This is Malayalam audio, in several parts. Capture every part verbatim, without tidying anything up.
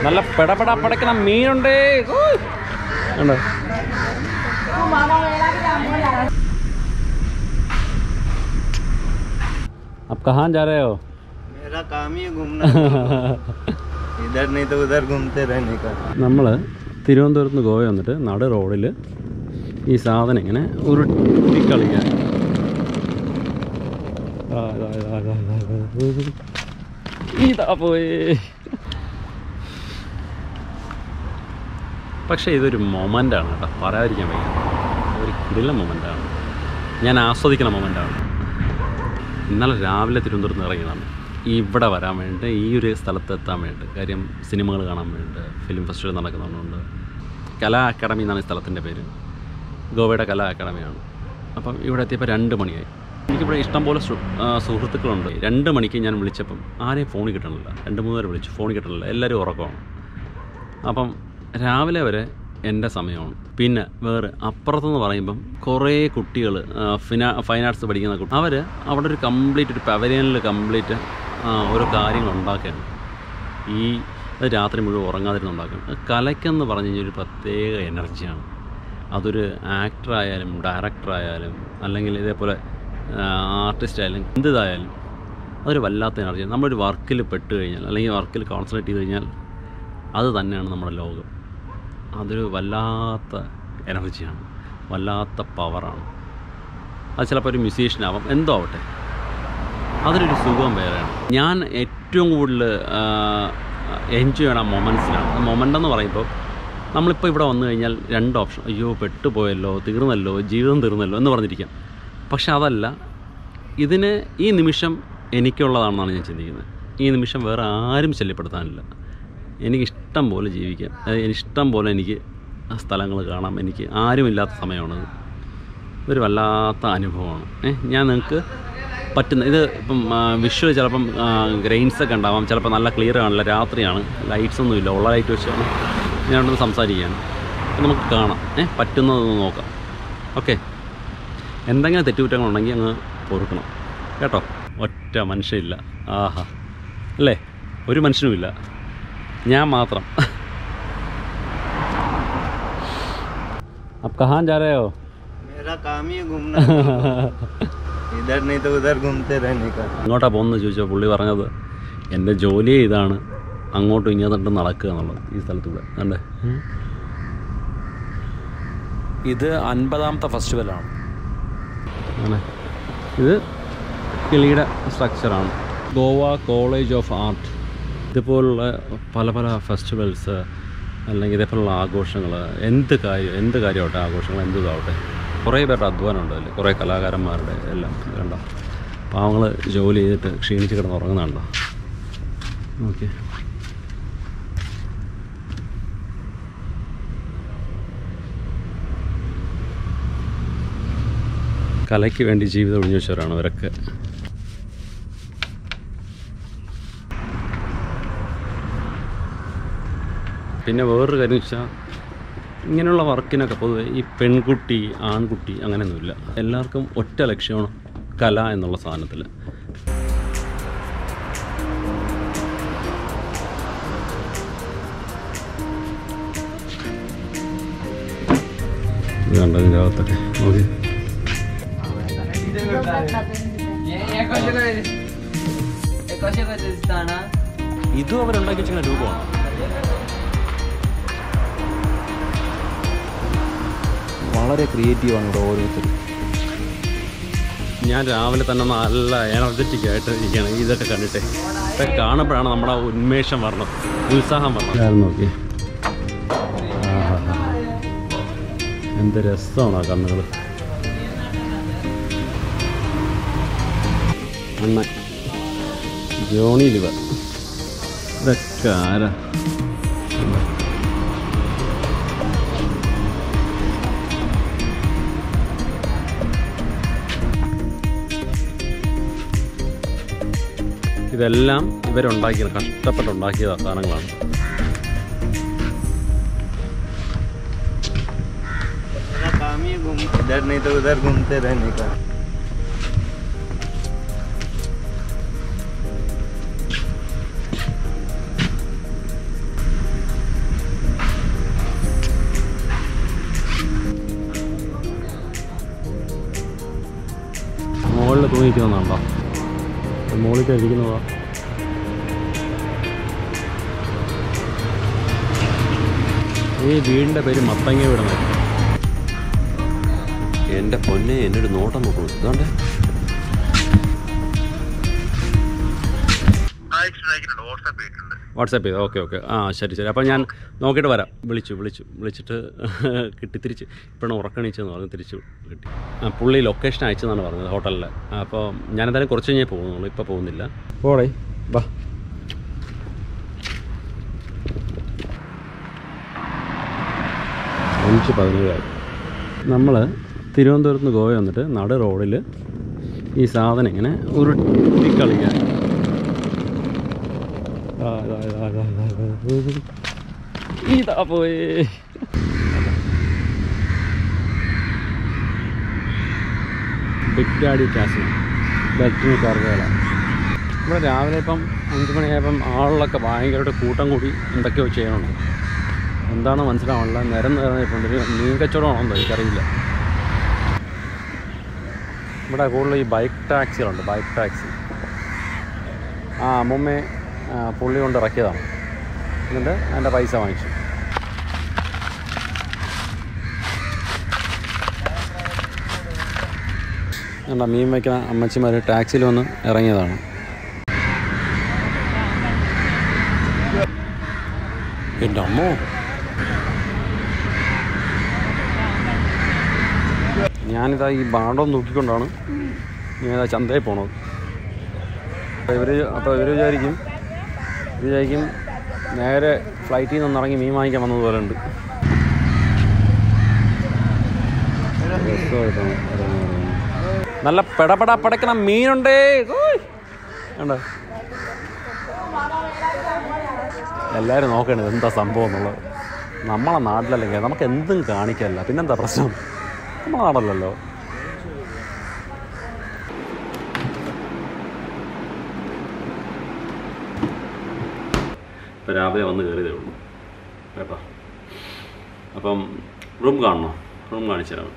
നല്ല പെടപെട പടക്കണ മീനുണ്ടേ. आप कहाँ जा रहे हो? मेरा काम ही घूमना इधर नहीं तो उधर घूमते रहने का. നമ്മൾ തിരുവനന്തപുരത്ത് നിന്ന് ഗോവ വന്നിട്ട് നട റോഡിൽ ഈ സാധനം ഇങ്ങനെ ഉരുട്ടി കളിക്കാൻ. ഇതാ പോയേ. പക്ഷേ ഇതൊരു മൊമെൻ്റാണ് കേട്ടോ, പറയാതിരിക്കാൻ വയ്യ. ഒരു കിടിലൻ മൊമെൻ്റാണ്, ഞാൻ ആസ്വദിക്കുന്ന മൊമെൻ്റാണ്. ഇന്നലെ രാവിലെ തിരുവനന്തപുരത്ത് നിന്ന് ഇറങ്ങിയതാണ് ഇവിടെ വരാൻ വേണ്ടി, ഈ ഒരു സ്ഥലത്ത് എത്താൻ വേണ്ടി. കാര്യം സിനിമകൾ കാണാൻ വേണ്ടി, ഫിലിം ഫെസ്റ്റിവൽ നടക്കുന്നുണ്ട്. കലാ അക്കാഡമി എന്നാണ് ഈ സ്ഥലത്തിൻ്റെ പേര്, ഗോവയുടെ കലാ അക്കാഡമിയാണ്. അപ്പം ഇവിടെ എത്തിയപ്പോൾ രണ്ട് മണിയായി. എനിക്കിവിടെ ഇഷ്ടംപോലെ സുഹൃത്തുക്കളുണ്ട്. രണ്ട് മണിക്ക് ഞാൻ വിളിച്ചപ്പം ആരെയും ഫോണിൽ കിട്ടണില്ല. രണ്ട് മൂന്ന് പേരെ വിളിച്ചു, ഫോണിൽ കിട്ടണില്ല, എല്ലാവരും ഉറക്കമാണ്. അപ്പം രാവിലെ വരെ എൻ്റെ സമയമാണ്. പിന്നെ വേറെ അപ്പുറത്തെന്ന് പറയുമ്പം കുറേ കുട്ടികൾ ഫിനാ ഫൈൻ ആർട്സ് പഠിക്കുന്ന കുട്ടി, അവർ അവിടെ ഒരു കംപ്ലീറ്റ് ഒരു പവലിയനിൽ കംപ്ലീറ്റ് ഓരോ കാര്യങ്ങൾ ഉണ്ടാക്കുകയാണ്. ഈ അത് രാത്രി മുഴുവൻ ഉറങ്ങാതിരുന്ന് ഉണ്ടാക്കുകയാണ്. കലയ്ക്കെന്ന് പറഞ്ഞു കഴിഞ്ഞാൽ ഒരു പ്രത്യേക എനർജിയാണ്. അതൊരു ആക്ടറായാലും ഡയറക്ടറായാലും അല്ലെങ്കിൽ ഇതേപോലെ ആർട്ടിസ്റ്റ് ആയാലും എന്തിതായാലും അതൊരു വല്ലാത്ത എനർജിയാണ്. നമ്മളൊരു വർക്കിൽ പെട്ട് കഴിഞ്ഞാൽ അല്ലെങ്കിൽ വർക്കിൽ കോൺസെൻട്രേറ്റ് ചെയ്ത് കഴിഞ്ഞാൽ അത് തന്നെയാണ് നമ്മുടെ ലോകം. അതൊരു വല്ലാത്ത എനർജിയാണ്, വല്ലാത്ത പവറാണ്. അത് ചിലപ്പോൾ ഒരു മ്യൂസീഷ്യനാവാം, എന്തോ ആവട്ടെ, അതിനൊരു സുഖം വേറെയാണ്. ഞാൻ ഏറ്റവും കൂടുതൽ എൻജോയ് ചെയ്യണ മൊമെൻറ്റ്സിലാണ്. മൊമെൻ്റ് എന്ന് പറയുമ്പോൾ നമ്മളിപ്പോൾ ഇവിടെ വന്നു കഴിഞ്ഞാൽ രണ്ട് ഓപ്ഷൻ, അയ്യോ പെട്ടുപോയല്ലോ, തീർന്നല്ലോ, ജീവിതം തീർന്നല്ലോ എന്ന് പറഞ്ഞിരിക്കാം. പക്ഷെ അതല്ല, ഇതിന് ഈ നിമിഷം എനിക്കുള്ളതാണെന്നാണ് ഞാൻ ചിന്തിക്കുന്നത്. ഈ നിമിഷം വേറെ ആരും ശല്യപ്പെടുത്താനില്ല. എനിക്കിഷ്ടം പോലെ ജീവിക്കാം, ഇഷ്ടം പോലെ എനിക്ക് സ്ഥലങ്ങൾ കാണാം. എനിക്ക് ആരുമില്ലാത്ത സമയമാണത്. ഇതൊരു വല്ലാത്ത അനുഭവമാണ്. ഞാൻ നിങ്ങൾക്ക് പറ്റുന്ന ഇത് ഇപ്പം വിഷ്വൽ ചിലപ്പം ഗ്രെയിൻസൊക്കെ ഉണ്ടാവാം, ചിലപ്പോൾ നല്ല ക്ലിയർ കാണില്ല, രാത്രിയാണ്, ലൈറ്റ്സ് ഒന്നുമില്ല, ഉള്ള ലൈറ്റ് വെച്ചാണ് ഞാനൊന്ന് സംസാരിക്കുകയാണ്. നമുക്ക് കാണാം, ഏഹ് പറ്റുന്നതൊന്ന് നോക്കാം. ഓക്കെ, എന്തെങ്കിലും തെറ്റുകുറ്റങ്ങളുണ്ടെങ്കിൽ അങ്ങ് പൊറുക്കണം കേട്ടോ. ഒറ്റ മനുഷ്യനില്ല, ആഹാ അല്ലേ, ഒരു മനുഷ്യനുമില്ല, ഞാൻ മാത്രം. आप कहाँ जा रहे हो? मेरा काम ही घूमना इधर नहीं तो उधर घूमते रहने का. അങ്ങോട്ടാ പോകുന്നത് ചോദിച്ചാൽ പുള്ളി പറഞ്ഞത് എൻ്റെ ജോലി ഇതാണ്, അങ്ങോട്ടും ഇങ്ങോട്ടും നടക്കുക എന്നുള്ളത്. ഈ സ്ഥലത്തൂടെ കണ്ടേ, ഇത് അൻപതാമത്തെ ഫെസ്റ്റിവലാണ്. ആണ് ഇത് കിളിയുടെ സ്ട്രക്ചറാണ്. Goa college of art. ഇതുപോലുള്ള പല പല ഫെസ്റ്റിവൽസ് അല്ലെങ്കിൽ ഇതേപോലുള്ള ആഘോഷങ്ങൾ, എന്ത് കാര്യം എന്ത് കാര്യമാവട്ടെ, ആഘോഷങ്ങൾ എന്തുതാവട്ടെ, കുറേ പേരുടെ അധ്വാനമുണ്ട് അതിൽ, കുറേ കലാകാരന്മാരുടെ എല്ലാം കണ്ടോ. പാവങ്ങൾ ജോലി ചെയ്തിട്ട് ക്ഷീണിച്ച് കിടന്ന് ഉറങ്ങുന്നുണ്ടോ. ഓക്കെ, കലയ്ക്ക് വേണ്ടി ജീവിതം ഒഴിഞ്ഞു വെച്ചവരാണ് അവരൊക്കെ. പിന്നെ വേറൊരു കാര്യം വെച്ചാൽ ഇങ്ങനെയുള്ള വർക്കിനൊക്കെ പൊതുവെ ഈ പെൺകുട്ടി ആൺകുട്ടി അങ്ങനെയൊന്നുമില്ല, എല്ലാവർക്കും ഒറ്റ ലക്ഷ്യമാണ് കല എന്നുള്ള സാധനത്തിൽ. ഇത് കണ്ടോ ഇതിൻ്റെ അകത്തൊക്കെ നോക്കി. ഇതും അവരുണ്ടാക്കി വെച്ചിങ്ങനെ രൂപമാണ്. വളരെ ക്രിയേറ്റീവാണ് ഇവിടെ ഓരോരുത്തരും. ഞാൻ രാവിലെ തന്നെ നല്ല എനർജറ്റിക് ആയിട്ട് ഇരിക്കുകയാണ് ഇതൊക്കെ കണ്ടിട്ട്. ഇതൊക്കെ കാണുമ്പോഴാണ് നമ്മുടെ ഉന്മേഷം വരണം, ഉത്സാഹം വരണം. നോക്കി എന്ത് രസമാണ് ആ കണ്ണുകൾ. അണ്ണൻ ജോണി ലിവർ, ഇതൊക്കെ ആരാ? ഇതെല്ലാം ഇവരുണ്ടാക്കിയ കഷ്ടപ്പെട്ടുണ്ടാക്കിയ സാധനങ്ങളാണ്. इधर नहीं तो उधर घूमते रहने का. പോലെ തോന്നിക്കുന്നതാണോ? മുകളിൽ കഴിക്കുന്നതാ. ഈ വീടിൻ്റെ പേര് മത്തങ്ങ വീടാണ്. എൻ്റെ പൊന്നെ, എന്നൊരു നോട്ടം നോക്കൂ. ഇതുകൊണ്ട് വാട്സാപ്പ് ചെയ്ത്. Okay okay. ആ ശരി ശരി. അപ്പോൾ ഞാൻ നോക്കിയിട്ട് വരാം. വിളിച്ചു വിളിച്ചു വിളിച്ചിട്ട് കിട്ടി. തിരിച്ച് ഇപ്പോഴാണ് ഉറക്കണിച്ചെന്ന് പറഞ്ഞു. തിരിച്ചു കിട്ടി. ആ പുള്ളി ലൊക്കേഷൻ അയച്ചെന്നാണ് പറഞ്ഞത്, ഹോട്ടലിൽ. അപ്പോൾ ഞാനെന്തായാലും കുറച്ച് കഴിഞ്ഞേ പോകുന്നുള്ളൂ, ഇപ്പോൾ പോകുന്നില്ല. പോടേ ബാ. അഞ്ച് പതിനേഴായി. നമ്മൾ തിരുവനന്തപുരത്ത് നിന്ന് ഗോവ വന്നിട്ട് നട റോഡിൽ ഈ സാധനം ഇങ്ങനെ ഉരുട്ടി കളിക്കാൻ. ഇതാ പോയേ. ബിഗ് ഡാഡി കാസിനോ, ബെൽറ്റിന് കറുകകള. ഇവിടെ രാവിലെ ഇപ്പം അഞ്ച് മണിയായപ്പം ആളിലൊക്കെ ഭയങ്കരമായിട്ട് കൂട്ടം കൂടി എന്തൊക്കെയോ ചെയ്യണുണ്ട്. എന്താണെന്ന് മനസ്സിലാവണില്ല. നിരം നിറഞ്ഞിട്ടുണ്ട്. മീൻ കച്ചവടമാണെന്നോ എനിക്കറിയില്ല. ഇവിടെ കൂടുതൽ ഈ ബൈക്ക് ടാക്സികളുണ്ട്. Bike taxi. ആ അമ്മൂമ്മയെ പുള്ളി കൊണ്ട് ഇറക്കിയതാണ്. എന്നിട്ട് എൻ്റെ പൈസ വാങ്ങിച്ചു. എന്താ മീൻ വയ്ക്കുന്ന അമ്മച്ചിമാർ ടാക്സിയിൽ വന്ന് ഇറങ്ങിയതാണ്. എൻ്റെ അമ്മോ, ഞാനിതാ ഈ ബാണ്ടം നോക്കിക്കൊണ്ടാണ് ഞാനിതാ ചന്തയിൽ പോണത്. അപ്പോൾ ഇവർ അപ്പോൾ ഇവർ വിചാരിക്കും വിചാരിക്കും നേരെ ഫ്ലൈറ്റിൽ നിന്ന് ഇറങ്ങി മീൻ വാങ്ങിക്കാൻ വന്നതുപോലെ ഉണ്ട്. നല്ല പെടപെട പടക്കണ മീനുണ്ടേ. കണ്ടോ, എല്ലാവരും നോക്കണത് എന്താ സംഭവം എന്നുള്ളത്. നമ്മളെ നാട്ടിലല്ലെങ്കിൽ നമുക്ക് എന്തും കാണിക്കല്ല. പിന്നെന്താ പ്രശ്നം? നമ്മളെ നാടല്ലല്ലോ. ഇപ്പോൾ രാവിലെ വന്ന് കയറിയതേ ഉള്ളൂ കേട്ടോ. അപ്പം റൂം കാണണോ? റൂം കാണിച്ചു തരാം.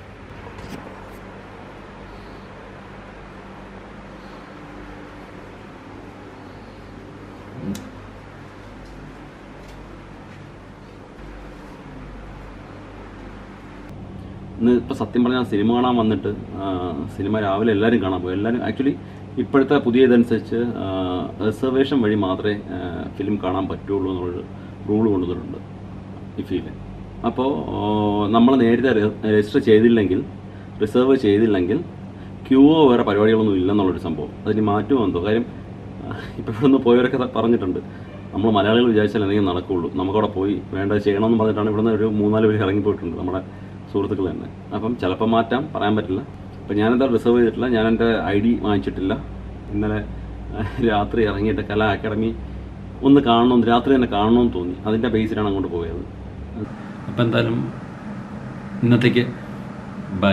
ഇന്ന് ഇപ്പോൾ സത്യം പറഞ്ഞാൽ സിനിമ കാണാൻ വന്നിട്ട് സിനിമ രാവിലെ എല്ലാവരും കാണാൻ പോകും. എല്ലാവരും ആക്ച്വലി ഇപ്പോഴത്തെ പുതിയ ഇതനുസരിച്ച് റിസർവേഷൻ വഴി മാത്രമേ ഫിലിം കാണാൻ പറ്റുള്ളൂ എന്നുള്ളൊരു റൂൾ കൊണ്ടുവന്നിട്ടുണ്ട് ഈ ഫീല്. അപ്പോൾ നമ്മൾ നേരത്തെ രജിസ്റ്റർ ചെയ്തില്ലെങ്കിൽ, റിസർവ് ചെയ്തില്ലെങ്കിൽ ക്യൂവോ വേറെ പരിപാടികളൊന്നും ഇല്ലെന്നുള്ളൊരു സംഭവം. അതിന് മാറ്റവും എന്തോ കാര്യം. ഇപ്പോൾ ഇവിടെ നിന്ന് പോയവരൊക്കെ പറഞ്ഞിട്ടുണ്ട്, നമ്മൾ മലയാളികൾ വിചാരിച്ചാൽ എന്തെങ്കിലും നടക്കുകയുള്ളൂ, നമുക്കവിടെ പോയി വേണ്ടത് ചെയ്യണമെന്ന് പറഞ്ഞിട്ടാണ് ഇവിടുന്ന് ഒരു മൂന്നാല് പേര് ഇറങ്ങിപ്പോയിട്ടുണ്ട്, നമ്മുടെ സുഹൃത്തുക്കൾ തന്നെ. അപ്പം ചിലപ്പോൾ മാറ്റാം, പറയാൻ പറ്റില്ല. അപ്പം ഞാനെന്താ റിസർവ് ചെയ്തിട്ടില്ല, ഞാൻ എൻ്റെ ഐ ഡി വാങ്ങിച്ചിട്ടില്ല. ഇന്നലെ രാത്രി ഇറങ്ങിയിട്ട് കലാ അക്കാഡമി ഒന്ന് കാണണമെന്ന്, രാത്രി തന്നെ കാണണമെന്ന് തോന്നി. അതിൻ്റെ ബേസിലാണ് അങ്ങോട്ട് പോയത്. അപ്പം എന്തായാലും ഇന്നത്തേക്ക് ബൈ.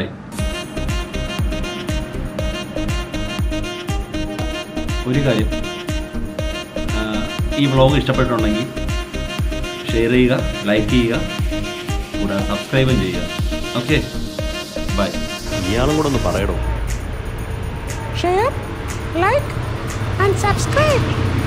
ഒരു കാര്യം, ഈ വ്ളോഗ് ഇഷ്ടപ്പെട്ടിട്ടുണ്ടെങ്കിൽ ഷെയർ ചെയ്യുക, ലൈക്ക് ചെയ്യുക, കൂടാതെ സബ്സ്ക്രൈബും ചെയ്യുക. Okay, bye. ഇയാളും കൂടെ ഒന്ന് പറയണോ? Share, like and subscribe.